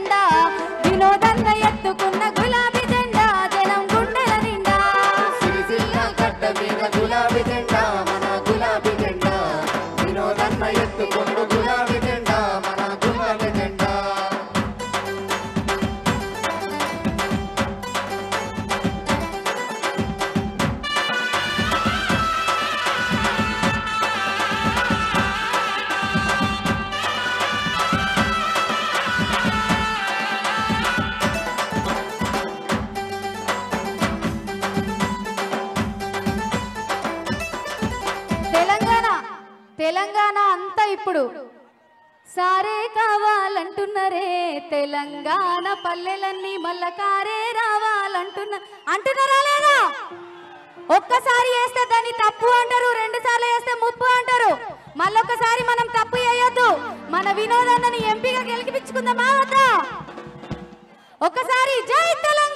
జెండా వినోదన్న ఎత్తుకున్న గులాబీ జెండా జనం గుండెల నిండా సిరిసిల్ల గడ్డ మీద గులాబీ జెండా మన గులాబీ జెండా వినోదన్న ఎత్తుకున్న గులాబీ జెండా మన గులాబీ జెండా తెలంగాణ అంతా ఇప్పుడు సారే కావాలంటున్నారే తెలంగాణ పల్లెలన్నీ మళ్ళా కారే అంటున్నారా లేదా ఒక్కసారి వేస్తే దాన్ని తప్పు అంటారు రెండు సార్లు వేస్తే ముప్పు అంటారు మళ్ళొక్కసారి మనం తప్పు చేయొద్దు మన వినోదాన్ని ఎంపీగా గెలిపించుకుందామా వద్దా ఒక్కసారి జై తెలంగాణ